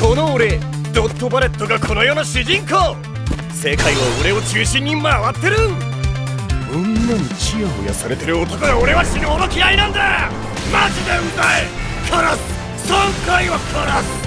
この俺ドットバレットがこの世の主人公。世界は俺を中心に回ってる。女にチヤホヤされてる男が俺は死ぬほど嫌いなんだ。マジでうざい。殺す。3回は殺す。